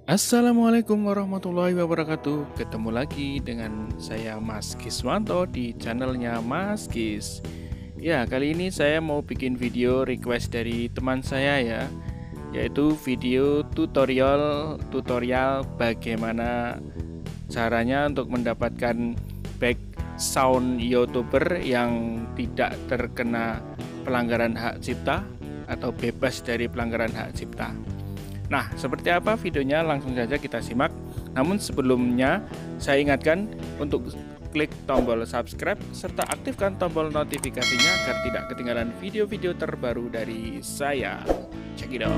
Assalamualaikum warahmatullahi wabarakatuh. Ketemu lagi dengan saya Mas Kiswanto di channelnya Mas Kis. Ya, kali ini saya mau bikin video request dari teman saya ya, yaitu video tutorial bagaimana caranya untuk mendapatkan back sound YouTuber yang tidak terkena pelanggaran hak cipta atau bebas dari pelanggaran hak cipta. Nah, seperti apa videonya? Langsung saja kita simak. Namun sebelumnya, saya ingatkan untuk klik tombol subscribe serta aktifkan tombol notifikasinya agar tidak ketinggalan video-video terbaru dari saya. Check it out.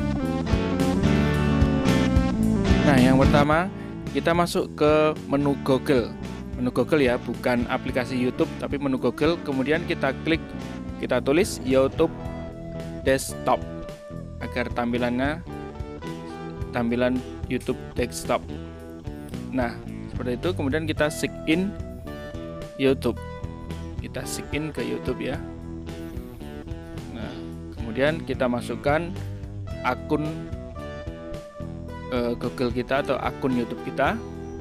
Nah, yang pertama, kita masuk ke menu Google. Menu Google ya, bukan aplikasi YouTube, tapi menu Google. Kemudian kita klik, kita tulis YouTube Desktop agar tampilan YouTube desktop. Nah, seperti itu. Kemudian kita sign in YouTube. Kita sign in ke YouTube ya. Nah, kemudian kita masukkan akun Google kita atau akun YouTube kita.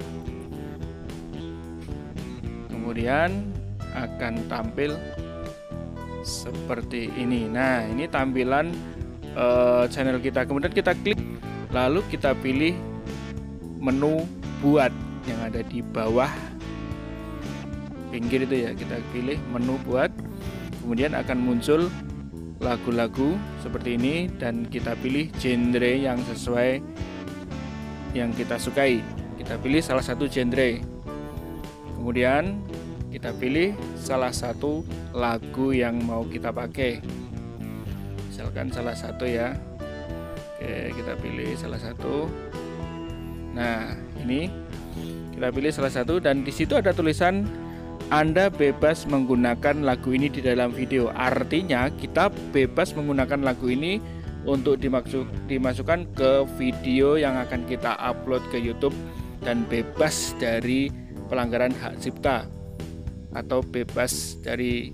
Kemudian akan tampil seperti ini. Nah, ini tampilan channel kita. Kemudian kita klik, lalu kita pilih menu buat yang ada di bawah pinggir itu ya. Kita pilih menu buat, kemudian akan muncul lagu-lagu seperti ini dan kita pilih genre yang sesuai yang kita sukai. Kita pilih salah satu genre, kemudian kita pilih salah satu lagu yang mau kita pakai, misalkan salah satu ya. Oke, kita pilih salah satu. Nah, ini kita pilih salah satu dan di situ ada tulisan Anda bebas menggunakan lagu ini di dalam video. Artinya kita bebas menggunakan lagu ini untuk dimasukkan ke video yang akan kita upload ke YouTube dan bebas dari pelanggaran hak cipta atau bebas dari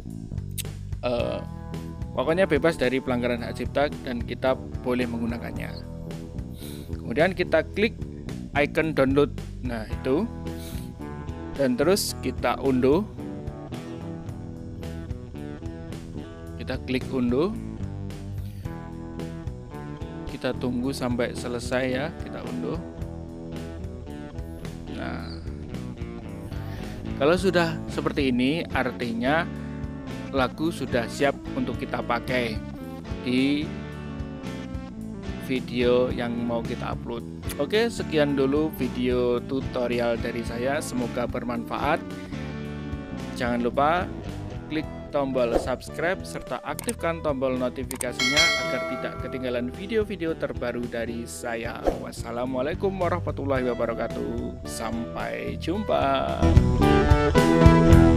pokoknya bebas dari pelanggaran hak cipta dan kita boleh menggunakannya. Kemudian kita klik icon download. Nah, itu. Dan terus kita unduh. Kita klik unduh. Kita tunggu sampai selesai ya, kita unduh. Nah, kalau sudah seperti ini artinya lagu sudah siap untuk kita pakai di video yang mau kita upload. Oke, sekian dulu video tutorial dari saya, semoga bermanfaat. Jangan lupa klik tombol subscribe serta aktifkan tombol notifikasinya agar tidak ketinggalan video-video terbaru dari saya. Wassalamualaikum warahmatullahi wabarakatuh. Sampai jumpa.